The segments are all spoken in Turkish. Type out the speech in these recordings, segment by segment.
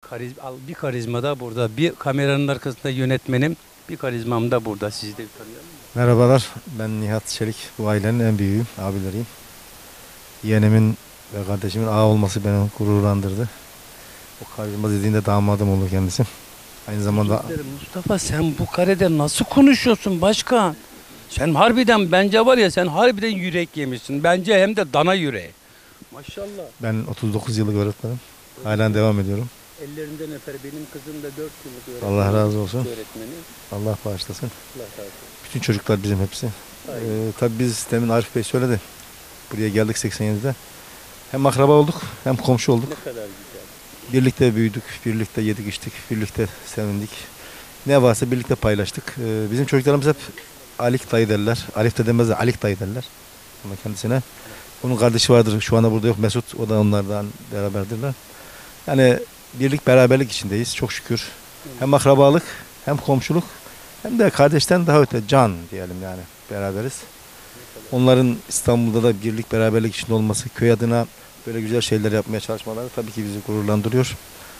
Bir karizma da burada. Bir kameranın arkasında yönetmenim. Bir karizmam da burada. Sizi de tanıyalım mı? Merhabalar, ben Nihat Çelik. Bu ailenin en büyüğüyüm, abileriyim. Yeğenimin ve kardeşimin ağa olması beni gururlandırdı. O karizma dediğinde damadım olur kendisi. Aynı zamanda Mustafa, sen bu karede nasıl konuşuyorsun başkan? Sen harbiden, bence var ya, sen harbiden yürek yemişsin. Bence hem de dana yüreği. Maşallah. ben 39 yıllık öğretmenim. Halen devam ediyorum. Ellerinden öper. Benim kızım da 4 yıllık öğretmen. Allah razı olsun. Öğretmeni. Allah bağışlasın. Allah razı olsun. Bütün çocuklar bizim hepsi. Tabii biz demin Arif Bey söyledi. Buraya geldik 87'de. Hem akraba olduk hem komşu olduk. Ne kadar güzel. Birlikte büyüdük, birlikte yedik içtik, birlikte sevindik. Ne varsa birlikte paylaştık. Bizim çocuklarımız hep Alik dayı derler. Alif de demezler, Alik dayı derler. Ama kendisine. Onun kardeşi vardır, şu anda burada yok, Mesut. O da onlardan beraberdirler. Yani birlik, beraberlik içindeyiz çok şükür. Hem akrabalık, hem komşuluk, hem de kardeşten daha öte can diyelim yani. Beraberiz. Onların İstanbul'da da birlik, beraberlik içinde olması, köy adına böyle güzel şeyler yapmaya çalışmaları tabii ki bizi gururlandırıyor.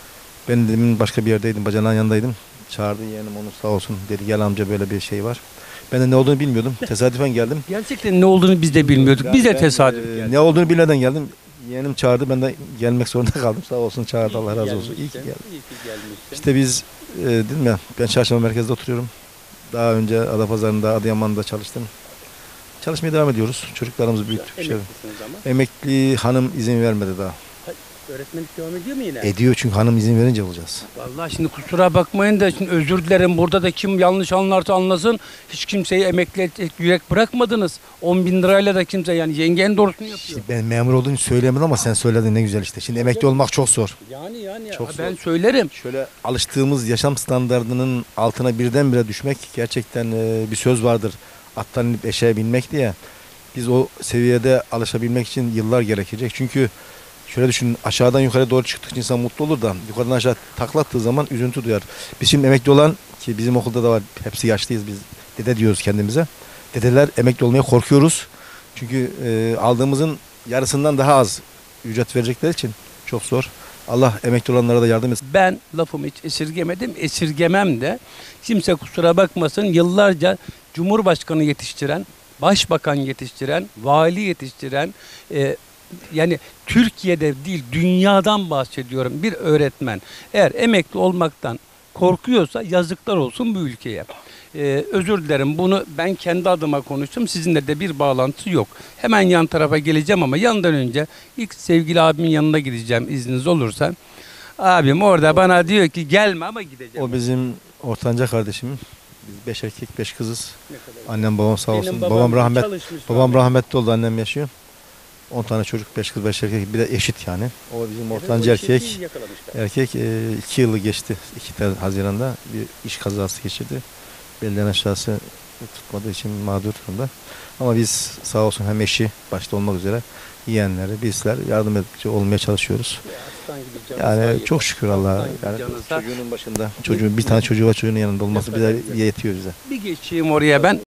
Ben demin başka bir yerdeydim, bacanağın yanındaydım. Çağırdı yeğenim onu, sağ olsun, dedi gel amca böyle bir şey var. Ben de ne olduğunu bilmiyordum. Tesadüfen geldim. Gerçekten ne olduğunu biz de bilmiyorduk. Biz de tesadüf geldik. Ne olduğunu bilmeden geldim. Yeğenim çağırdı, ben de gelmek zorunda kaldım. Sağ olsun çağırdı, Allah razı olsun. İyi ki geldi. İyi ki gelmişsin. İşte biz dedim ya, ben Çarşamba merkezde oturuyorum. Daha önce Adapazarı'nda, Adıyaman'da çalıştım. Çalışmaya devam ediyoruz. Çocuklarımızı büyüttük. Emeklisiniz ama. Emekli hanım izin vermedi daha. Öğretmenlik devam ediyor mu yine? Ediyor çünkü hanım izin verince olacağız. Vallahi şimdi kusura bakmayın da, şimdi özür dilerim, burada da kim yanlış anlarsa anlasın. Hiç kimseyi emekli edecek yürek bırakmadınız. 10.000 lirayla da kimse, yani yengen doğrusunu yapıyor. İşte ben memur olduğunu söyleyemedim ama sen söyledin, ne güzel işte. Şimdi emekli olmak çok zor. Yani Çok ben zor. söylerim. Şöyle alıştığımız yaşam standartının altına birdenbire düşmek, gerçekten bir söz vardır. Attan inip eşeğe binmek diye. Biz o seviyede alışabilmek için yıllar gerekecek. Çünkü şöyle düşünün, aşağıdan yukarı doğru çıktıkça insan mutlu olur da yukarıdan aşağı taklattığı zaman üzüntü duyar. Biz şimdi emekli olan, ki bizim okulda da var, hepsi yaşlıyız, biz dede diyoruz kendimize. Dedeler, emekli olmaya korkuyoruz. Çünkü aldığımızın yarısından daha az ücret verecekleri için çok zor. Allah emekli olanlara da yardım etsin. Ben lafımı hiç esirgemedim, esirgemem de. Kimse kusura bakmasın, yıllarca Cumhurbaşkanı yetiştiren, Başbakan yetiştiren, vali yetiştiren, yani Türkiye'de değil dünyadan bahsediyorum, bir öğretmen eğer emekli olmaktan korkuyorsa yazıklar olsun bu ülkeye. Özür dilerim, bunu ben kendi adıma konuştum. Sizinle de bir bağlantısı yok. Hemen yan tarafa geleceğim ama yandan önce ilk sevgili abimin yanına gideceğim, izniniz olursa. Abim orada bana diyor ki gelme ama gideceğim. O bizim ortanca kardeşim. Biz 5 erkek 5 kızız. Ne kadar Annem babam sağ Benim olsun. babam Babam çalışmış. rahmetli oldu, annem yaşıyor. 10 tane çocuk, 5 kız 5 erkek, bir de eşit yani. O bizim ortanca erkek. Erkek 2 yılı geçti. 2 Haziran'da bir iş kazası geçirdi. Belden aşağısı tutmadığı için mağdur durumda. Ama biz sağ olsun hem eşi başta olmak üzere yeğenleri, bizler yardımcı olmaya çalışıyoruz. Yani çok şükür Allah'a. Yani çocuğunun başında, çocuğun bir tane çocuğu var, çocuğun yanında olması bize yetiyor bize. Bir geçeyim oraya ben.